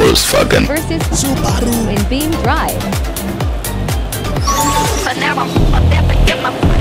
Volkswagen versus Subaru in BeamNG.drive. But never get my